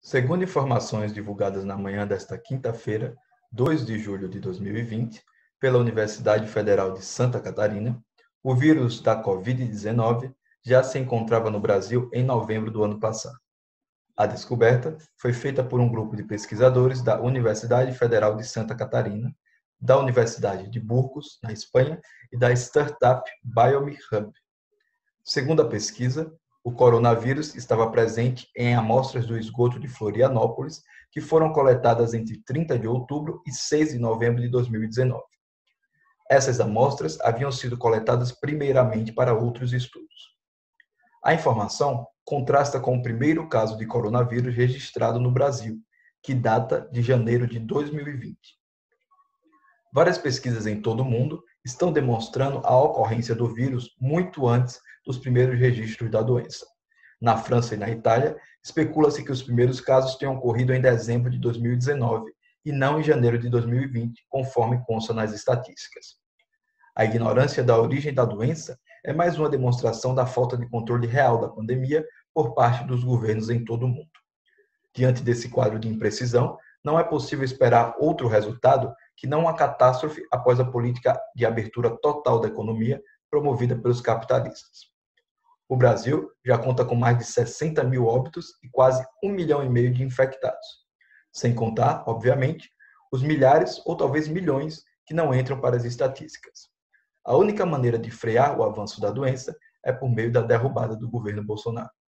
Segundo informações divulgadas na manhã desta quinta-feira, 2 de julho de 2020, pela Universidade Federal de Santa Catarina, o vírus da Covid-19 já se encontrava no Brasil em novembro do ano passado. A descoberta foi feita por um grupo de pesquisadores da Universidade Federal de Santa Catarina, da Universidade de Burgos, na Espanha, e da startup BiomeHub. Segundo a pesquisa, o coronavírus estava presente em amostras do esgoto de Florianópolis, que foram coletadas entre 30 de outubro e 6 de novembro de 2019. Essas amostras haviam sido coletadas primeiramente para outros estudos. A informação contrasta com o primeiro caso de coronavírus registrado no Brasil, que data de janeiro de 2020. Várias pesquisas em todo o mundo estão demonstrando a ocorrência do vírus muito antes dos primeiros registros da doença. Na França e na Itália, especula-se que os primeiros casos tenham ocorrido em dezembro de 2019 e não em janeiro de 2020, conforme consta nas estatísticas. A ignorância da origem da doença é mais uma demonstração da falta de controle real da pandemia por parte dos governos em todo o mundo. Diante desse quadro de imprecisão, não é possível esperar outro resultado que não uma catástrofe após a política de abertura total da economia promovida pelos capitalistas. O Brasil já conta com mais de 60 mil óbitos e quase 1,5 milhão de infectados. Sem contar, obviamente, os milhares ou talvez milhões que não entram para as estatísticas. A única maneira de frear o avanço da doença é por meio da derrubada do governo Bolsonaro.